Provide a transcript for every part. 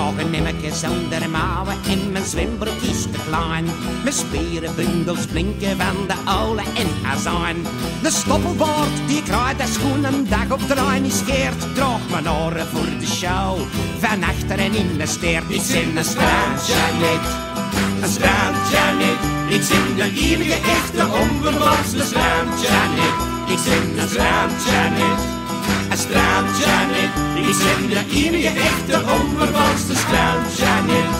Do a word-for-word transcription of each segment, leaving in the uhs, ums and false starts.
draag een nimmeke zonder mouwen en mijn zwembroek is te klein. Mijn spierenbundels blinken van de oude en azijn. De stoppelbaard die kraait de schoen een dag op draai niet scheert. Draag mijn oren voor de show, van achter en in de steert. Ik zin een Strandzjanet, een Strandzjanet. Ik zin de enige echte onvervalste Strandzjanet. Ik zin een Strandzjanet, een Strandzjanet. Ik zin de enige echte onvervalste Strandzjanet.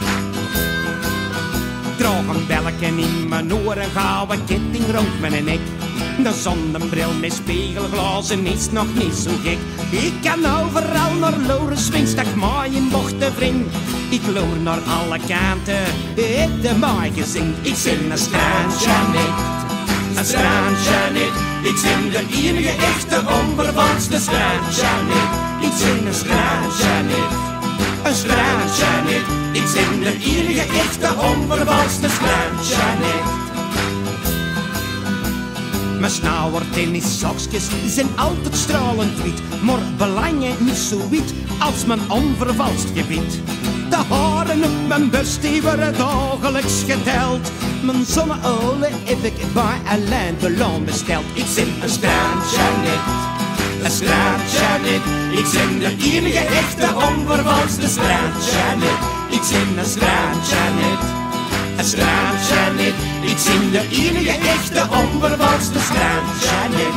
Draag een belken in mijn oren, gouden ketting rond mijn nek. De zonnebril met spiegelglazen is nog niet zo gek. Ik kan overal naar loren swing, stak maai in bochten wring. Ik loer naar alle kanten, het de maai gezien. Ik zin een Strandzjanet, een Strandzjanet. Ik zin de enige echte onvervalste Strandzjanet. Ik zin een Strandzjanet, een Strandzjanet. Ik zin de enige echte onvervalste Strandzjanet. Mijn snauwertennissokjes zijn altijd stralend wit, maar belangen niet zo wit als mijn onvervalst gebit. De haren op mijn bust die worden dagelijks geteld. Mijn zonneolie heb ik bij Alain Delon besteld. Ik zin een Strandzjanet, een Strandzjanet. Ik zin de enige echte onvervalste Strandzjanet. Ik zin een Strandzjanet, een Strandzjanet. Ik zin de enige echte onvervalste Strandzjanet.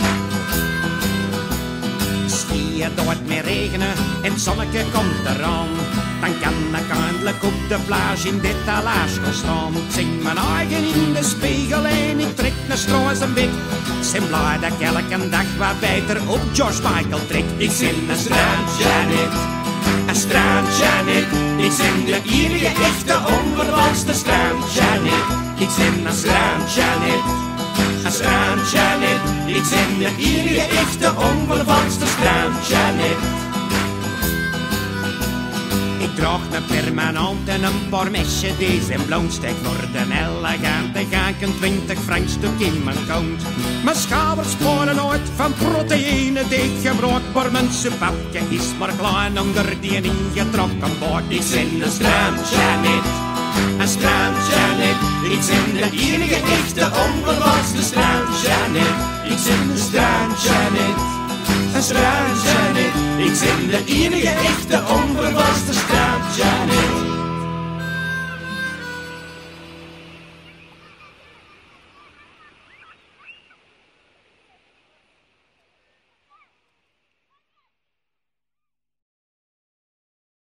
Hier doet meer regenen en het zonnetje komt eraan. Dan kan ik eindelijk op de plage in dit talage gaan staan. Ik zing mijn eigen in de spiegel en ik trek een stroos een bik. Ik zijn blij dat ik elke dag wat beter op George Michael trek. Ik zing een Strandzjanet, een Strandzjanet. Ik zing de enige echte onvervalste Strandzjanet. Ik zing een Strandzjanet, een Strandzjanet. Ik zing de enige echte onvervalste Strandzjanet. Ik draag een permanent en een paar mesjes die zijn blauwstek voor de elegante. Ga ik een twintig frank stuk in mijn kont. Mijn schouders sporen uit van proteïne die ik gebruik voor mijn soepapje. Is maar klein onder die ingetrokken boord. Ik zin een Strandzjanet, een Strandzjanet. Ik zin de enige echte onvervalste Strandzjanet. Ik zin een Strandzjanet, een Strandzjanet. Ik zin de enige echte onvervalste Strandzjanet.